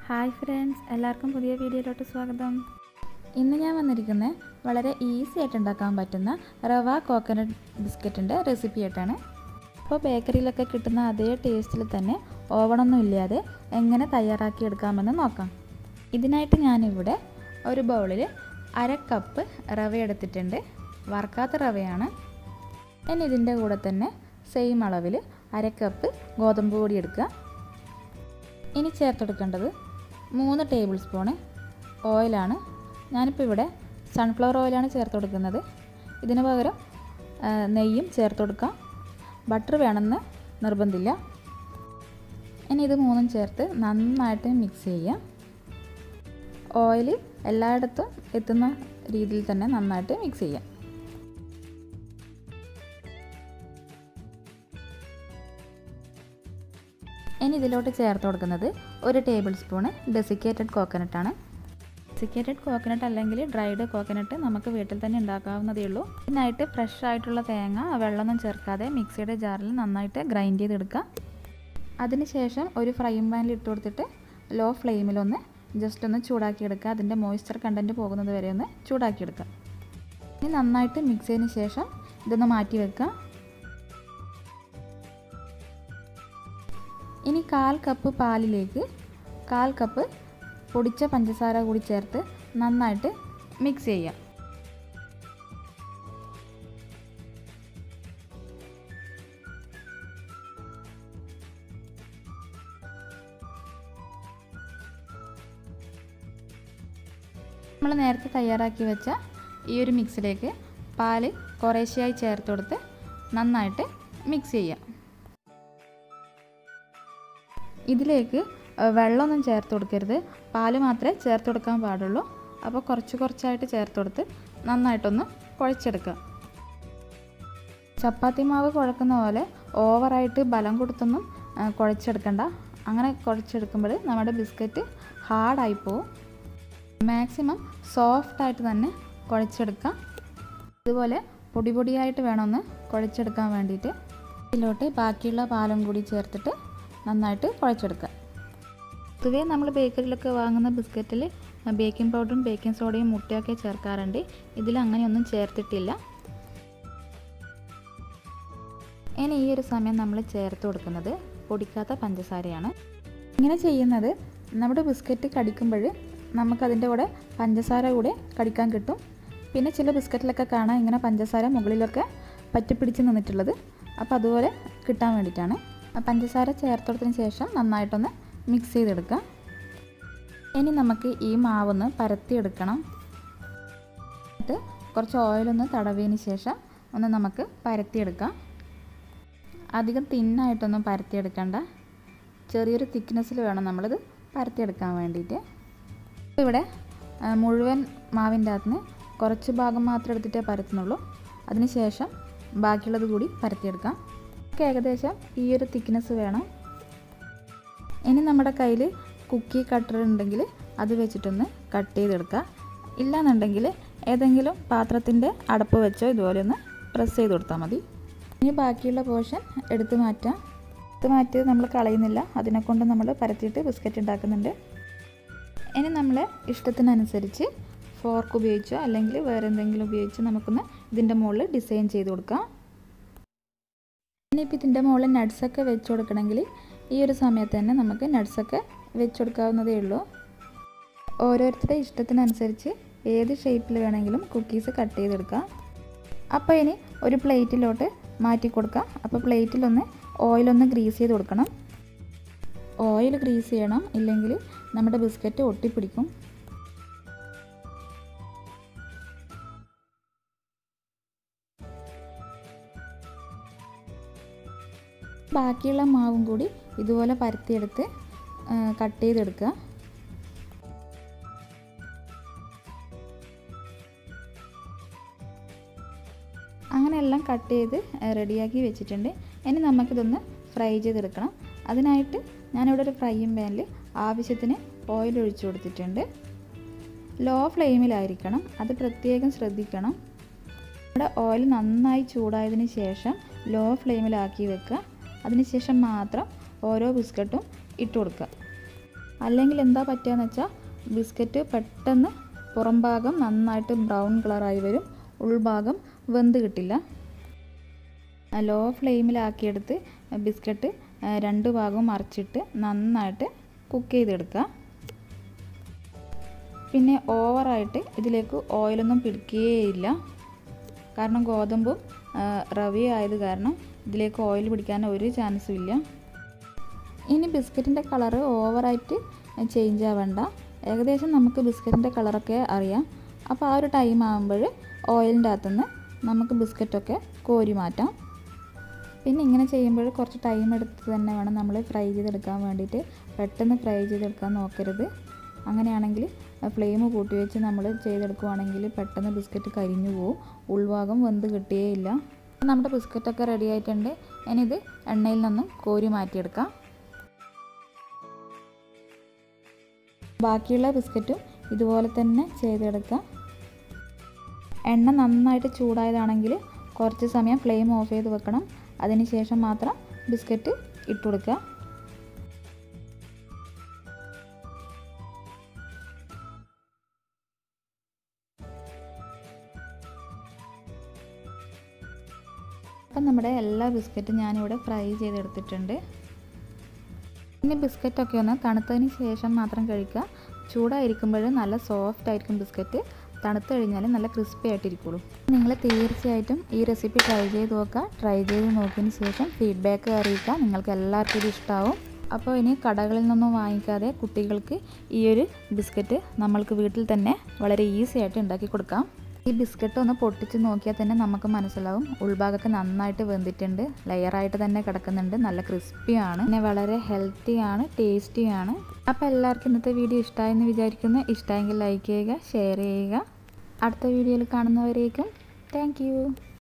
Hi friends, എല്ലാവർക്കും പുതിയ വീഡിയോയിലോട്ട് സ്വാഗതം. ഇന്ന് ഞാൻ വന്നിരിക്കുന്നത് വളരെ ഈസി ആയിട്ട് ഉണ്ടാക്കാൻ പറ്റുന്ന റവ കോക്കനട്ട് ബിസ്ക്കറ്റിൻ്റെ റെസിപ്പി ആയിട്ടാണ്. അപ്പോൾ ബേക്കറിയിലൊക്കെ കിട്ടുന്ന അതേ ടേസ്റ്റിൽ തന്നെ ഓവണൊന്നും ഇല്ലാതെ എങ്ങനെ തയ്യാറാക്കി എടുക്കാമെന്ന് നോക്കാം. ഇതിനായിട്ട് ഞാനിവിടെ ഒരു ബൗളിൽ 1/2 കപ്പ് റവ എടുത്തിട്ടുണ്ട്. വറുക്കാത്ത റവയാണ്. ഇനി ഇതിൻ്റെ കൂടെ തന്നെ സെയിം അളവിൽ 1/2 കപ്പ് ഗോതമ്പ് പൊടി എടുക്കുക. ഇനി ചേർത്തെടുക്കേണ്ടത് 3 ടേബിൾ സ്പൂണ് ഓയിലാണ്. ഞാനിപ്പോൾ ഇവിടെ സൺഫ്ലവർ ഓയിലാണ് ചേർത്ത് കൊടുക്കുന്നത്. ഇതിന് പകരം നെയ്യും ചേർത്ത് കൊടുക്കാം. ബട്ടർ വേണമെന്ന് നിർബന്ധമില്ല. ഇനി ഇത് 3ഉം ചേർത്ത് നന്നായിട്ട് മിക്സ് ചെയ്യുക. ഓയിൽ എല്ലായിടത്തും എത്തുന്ന രീതിയിൽ തന്നെ നന്നായിട്ട് മിക്സ് ചെയ്യുക. ഇനി ഇതിലോട്ട് ചേർത്ത് കൊടുക്കുന്നത് 1 ടേബിൾ സ്പൂണ് ഡെസിക്കേറ്റഡ് കോക്കനട്ടാണ്. ഡെസിക്കേറ്റഡ് കോക്കനട്ട് അല്ലെങ്കിൽ ഡ്രൈഡ് കോക്കനട്ട് നമുക്ക് വീട്ടിൽ തന്നെ ഉണ്ടാക്കാവുന്നതേ ഉള്ളൂ. ഇതിനായിട്ട് ഫ്രഷ് ആയിട്ടുള്ള തേങ്ങ വെള്ളമൊന്നും ചേർക്കാതെ മിക്സിയുടെ ജാറിൽ നന്നായിട്ട് ഗ്രൈൻഡ് ചെയ്തെടുക്കുക. അതിനുശേഷം ഒരു ഫ്രൈയിങ് പാനിൽ ഇട്ട് കൊടുത്തിട്ട് ലോ ഫ്ലെയിമിലൊന്ന് ജസ്റ്റ് ഒന്ന് ചൂടാക്കിയെടുക്കുക. അതിൻ്റെ മോയ്സ്ചർ കണ്ടൻറ്റ് പോകുന്നത് വരെ ഒന്ന് ചൂടാക്കിയെടുക്കുക. ഇനി നന്നായിട്ട് മിക്സ് ചെയ്തതിന് ശേഷം ഇതൊന്ന് മാറ്റി വെക്കുക. ഇനി 1/4 കപ്പ് പാലിലേക്ക് 1/4 കപ്പ് പൊടിച്ച പഞ്ചസാര കൂടി ചേർത്ത് നന്നായിട്ട് മിക്സ് ചെയ്യുക. നമ്മൾ നേരത്തെ തയ്യാറാക്കി വെച്ച ഈ ഒരു മിക്സിലേക്ക് പാല് കുറേശ്ശെയായി ചേർത്ത് കൊടുത്ത് നന്നായിട്ട് മിക്സ് ചെയ്യുക. ഇതിലേക്ക് വെള്ളമൊന്നും ചേർത്ത് കൊടുക്കരുത്, പാല് മാത്രമേ ചേർത്ത് കൊടുക്കാൻ പാടുള്ളൂ. അപ്പോൾ കുറച്ചായിട്ട് ചേർത്ത് കൊടുത്ത് നന്നായിട്ടൊന്ന് കുഴച്ചെടുക്കുക. ചപ്പാത്തി മാവ് കുഴക്കുന്ന പോലെ ഓവറായിട്ട് ബലം കൊടുത്തൊന്നും കുഴച്ചെടുക്കണ്ട. അങ്ങനെ കുഴച്ചെടുക്കുമ്പോൾ നമ്മുടെ ബിസ്ക്കറ്റ് ഹാർഡായി പോവും. മാക്സിമം സോഫ്റ്റായിട്ട് തന്നെ കുഴച്ചെടുക്കാം. ഇതുപോലെ പൊടിയായിട്ട് വേണമെന്ന് കുഴച്ചെടുക്കാൻ വേണ്ടിയിട്ട് ഇതിലോട്ട് ബാക്കിയുള്ള പാലും കൂടി ചേർത്തിട്ട് നന്നായിട്ട് കുഴച്ചെടുക്കുക. പൊതുവേ നമ്മൾ ബേക്കറിയിലൊക്കെ വാങ്ങുന്ന ബിസ്ക്കറ്റിൽ ബേക്കിംഗ് പൗഡറും ബേക്കിംഗ് സോഡയും മുട്ടയൊക്കെ ചേർക്കാറുണ്ട്. ഇതിൽ അങ്ങനെയൊന്നും ചേർത്തിട്ടില്ല. ഇനി ഈ ഒരു സമയം നമ്മൾ ചേർത്ത് കൊടുക്കുന്നത് പൊടിക്കാത്ത പഞ്ചസാരയാണ്. ഇങ്ങനെ ചെയ്യുന്നത് നമ്മുടെ ബിസ്ക്കറ്റ് കടിക്കുമ്പോൾ നമുക്കതിൻ്റെ കൂടെ പഞ്ചസാര കൂടെ കടിക്കാൻ കിട്ടും. പിന്നെ ചില ബിസ്ക്കറ്റിലൊക്കെ കാണാം ഇങ്ങനെ പഞ്ചസാര മുകളിലൊക്കെ പറ്റിപ്പിടിച്ച് നിന്നിട്ടുള്ളത്. അപ്പോൾ അതുപോലെ കിട്ടാൻ വേണ്ടിയിട്ടാണ്. പഞ്ചസാര ചേർത്തെടുത്തതിന് ശേഷം നന്നായിട്ടൊന്ന് മിക്സ് ചെയ്തെടുക്കുക. ഇനി നമുക്ക് ഈ മാവൊന്ന് പരത്തിയെടുക്കണം. എന്നിട്ട് കുറച്ച് ഓയിലൊന്ന് തടവിയതിന് ശേഷം ഒന്ന് നമുക്ക് പരത്തിയെടുക്കാം. അധികം തിന്നായിട്ടൊന്നും പരത്തിയെടുക്കണ്ട. ചെറിയൊരു തിക്നെസ്സിൽ വേണം നമ്മളിത് പരത്തിയെടുക്കാൻ വേണ്ടിയിട്ട്. ഇവിടെ മുഴുവൻ മാവിൻ്റെ അകത്തുനിന്ന് കുറച്ച് ഭാഗം മാത്രം എടുത്തിട്ടേ പരത്തുന്നുള്ളൂ. അതിന് ശേഷം ബാക്കിയുള്ളത് കൂടി പരത്തിയെടുക്കാം. ഏകദേശം ഈ ഒരു തിക്നെസ് വേണം. ഇനി നമ്മുടെ കയ്യിൽ കുക്കി കട്ടർ ഉണ്ടെങ്കിൽ അത് വെച്ചിട്ടൊന്ന് കട്ട് ചെയ്തെടുക്കുക. ഇല്ലാന്നുണ്ടെങ്കിൽ ഏതെങ്കിലും പാത്രത്തിൻ്റെ അടപ്പ് വെച്ചോ ഇതുപോലെ ഒന്ന് പ്രസ് ചെയ്ത് കൊടുത്താൽ മതി. ഇനി ബാക്കിയുള്ള പോർഷൻ എടുത്ത് മാറ്റിയത് നമ്മൾ കളയുന്നില്ല. അതിനെക്കൊണ്ട് നമ്മൾ പരത്തിയിട്ട് ബിസ്ക്കറ്റ് ഉണ്ടാക്കുന്നുണ്ട്. ഇനി നമ്മൾ ഇഷ്ടത്തിനനുസരിച്ച് ഫോർക്ക് ഉപയോഗിച്ചോ അല്ലെങ്കിൽ വേറെ എന്തെങ്കിലും ഉപയോഗിച്ച് നമുക്കൊന്ന് ഇതിൻ്റെ മുകളിൽ ഡിസൈൻ ചെയ്ത് കൊടുക്കാം. ഇനിയിപ്പോൾ ഇതിൻ്റെ മുകളിൽ നട്ട്സൊക്കെ വെച്ച് കൊടുക്കണമെങ്കിൽ ഈ ഒരു സമയത്ത് തന്നെ നമുക്ക് നട്ട്സൊക്കെ വെച്ച് കൊടുക്കാവുന്നതേ ഉള്ളൂ. ഓരോരുത്തരുടെ ഇഷ്ടത്തിനനുസരിച്ച് ഏത് ഷേപ്പിൽ വേണമെങ്കിലും കുക്കീസ് കട്ട് ചെയ്തെടുക്കാം. അപ്പോൾ ഇനി ഒരു പ്ലേറ്റിലോട്ട് മാറ്റി കൊടുക്കാം. അപ്പോൾ പ്ലേറ്റിലൊന്ന് ഓയിലൊന്ന് ഗ്രീസ് ചെയ്ത് കൊടുക്കണം. ഓയിൽ ഗ്രീസ് ചെയ്യണം, ഇല്ലെങ്കിൽ നമ്മുടെ ബിസ്ക്കറ്റ് ഒട്ടിപ്പിടിക്കും. ബാക്കിയുള്ള മാവും കൂടി ഇതുപോലെ പരത്തിയെടുത്ത് കട്ട് ചെയ്തെടുക്കുക. അങ്ങനെ എല്ലാം കട്ട് ചെയ്ത് റെഡിയാക്കി വെച്ചിട്ടുണ്ട്. ഇനി നമുക്കിതൊന്ന് ഫ്രൈ ചെയ്തെടുക്കണം. അതിനായിട്ട് ഞാനിവിടെ ഒരു ഫ്രൈയിങ് പാനിൽ ആവശ്യത്തിന് ഓയിൽ ഒഴിച്ചു കൊടുത്തിട്ടുണ്ട്. ലോ ഫ്ലെയിമിലായിരിക്കണം, അത് പ്രത്യേകം ശ്രദ്ധിക്കണം. ഇവിടെ ഓയിൽ നന്നായി ചൂടായതിന് ശേഷം ലോ ഫ്ലെയിമിലാക്കി വെക്കുക. അതിനുശേഷം മാത്രം ഓരോ ബിസ്ക്കറ്റും ഇട്ട് കൊടുക്കുക. അല്ലെങ്കിൽ എന്താ പറ്റുകയെന്ന് വെച്ചാൽ ബിസ്ക്കറ്റ് പെട്ടെന്ന് പുറം ഭാഗം നന്നായിട്ട് ബ്രൗൺ കളറായി വരും, ഉൾഭാഗം വെന്ത് കിട്ടില്ല. ലോ ഫ്ലെയിമിലാക്കിയെടുത്ത് ബിസ്ക്കറ്റ് 2 ഭാഗവും മറിച്ചിട്ട് നന്നായിട്ട് കുക്ക് ചെയ്തെടുക്കുക. പിന്നെ ഓവറായിട്ട് ഇതിലേക്ക് ഓയിലൊന്നും പിടിക്കുകയില്ല, കാരണം ഗോതമ്പും റവയും ആയത് കാരണം ഇതിലേക്ക് ഓയിൽ പിടിക്കാൻ ഒരു ചാൻസും ഇല്ല. ഇനി ബിസ്ക്കറ്റിൻ്റെ കളറ് ഓവറായിട്ട് ചേഞ്ച് ആവേണ്ട, ഏകദേശം നമുക്ക് ബിസ്ക്കറ്റിൻ്റെ കളറൊക്കെ അറിയാം. അപ്പോൾ ആ ഒരു ടൈം ആകുമ്പോൾ ഓയിലിൻ്റെ അകത്തുനിന്ന് നമുക്ക് ബിസ്ക്കറ്റൊക്കെ കോരി മാറ്റാം. പിന്നെ ഇങ്ങനെ ചെയ്യുമ്പോൾ കുറച്ച് ടൈം എടുത്ത് തന്നെ വേണം നമ്മൾ ഫ്രൈ ചെയ്തെടുക്കാൻ വേണ്ടിയിട്ട്. പെട്ടെന്ന് ഫ്രൈ ചെയ്തെടുക്കാൻ നോക്കരുത്. അങ്ങനെയാണെങ്കിൽ ഫ്ലെയിം കൂട്ടി വെച്ച് നമ്മൾ ചെയ്തെടുക്കുകയാണെങ്കിൽ പെട്ടെന്ന് ബിസ്ക്കറ്റ് കരിഞ്ഞു പോവും, ഉൾഭാഗം വെന്ത് കിട്ടുകയില്ല. നമ്മുടെ ബിസ്ക്കറ്റൊക്കെ റെഡി ആയിട്ടുണ്ട്. ഇനി ഇത് എണ്ണയിൽ നിന്നും കോരി മാറ്റിയെടുക്കാം. ബാക്കിയുള്ള ബിസ്ക്കറ്റും ഇതുപോലെ തന്നെ ചെയ്തെടുക്കാം. എണ്ണ നന്നായിട്ട് ചൂടായതാണെങ്കിൽ കുറച്ച് സമയം ഫ്ലെയിം ഓഫ് ചെയ്ത് വെക്കണം. അതിന് ശേഷം മാത്രം ബിസ്ക്കറ്റ് ഇട്ട് കൊടുക്കുക. അപ്പം നമ്മുടെ എല്ലാ ബിസ്ക്കറ്റും ഞാനിവിടെ ഫ്രൈ ചെയ്തെടുത്തിട്ടുണ്ട്. ഇനി ബിസ്ക്കറ്റൊക്കെ ഒന്ന് തണുത്തതിന് ശേഷം മാത്രം കഴിക്കുക. ചൂടായിരിക്കുമ്പോൾ നല്ല സോഫ്റ്റ് ആയിരിക്കും ബിസ്ക്കറ്റ്, തണുത്ത് കഴിഞ്ഞാൽ നല്ല ക്രിസ്പി ആയിട്ടിരിക്കുള്ളൂ. നിങ്ങൾ തീർച്ചയായിട്ടും ഈ റെസിപ്പി ട്രൈ ചെയ്ത് നോക്കുക. ട്രൈ ചെയ്ത് നോക്കിയതിന് ശേഷം ഫീഡ്ബാക്ക് അറിയിക്കുക. നിങ്ങൾക്ക് എല്ലാവർക്കും ഇത് ഇഷ്ടമാവും. അപ്പോൾ ഇനി കടകളിൽ നിന്നും വാങ്ങിക്കാതെ കുട്ടികൾക്ക് ഈ ഒരു ബിസ്ക്കറ്റ് നമ്മൾക്ക് വീട്ടിൽ തന്നെ വളരെ ഈസി ആയിട്ട് ഉണ്ടാക്കി കൊടുക്കാം. ഈ ബിസ്ക്കറ്റ് ഒന്ന് പൊട്ടിച്ച് നോക്കിയാൽ തന്നെ നമുക്ക് മനസ്സിലാവും ഉൾഭാഗമൊക്കെ നന്നായിട്ട് വെന്തിട്ടുണ്ട്, ലെയറായിട്ട് തന്നെ കിടക്കുന്നുണ്ട്, നല്ല ക്രിസ്പിയാണ്, പിന്നെ വളരെ ഹെൽത്തിയാണ്, ടേസ്റ്റിയാണ്. അപ്പോൾ എല്ലാവർക്കും ഇന്നത്തെ വീഡിയോ ഇഷ്ടമായെന്ന് വിചാരിക്കുന്നു. ഇഷ്ടമെങ്കിൽ ലൈക്ക് ചെയ്യുക, ഷെയർ ചെയ്യുക. അടുത്ത വീഡിയോയിൽ കാണുന്നവരേക്കും താങ്ക് യു.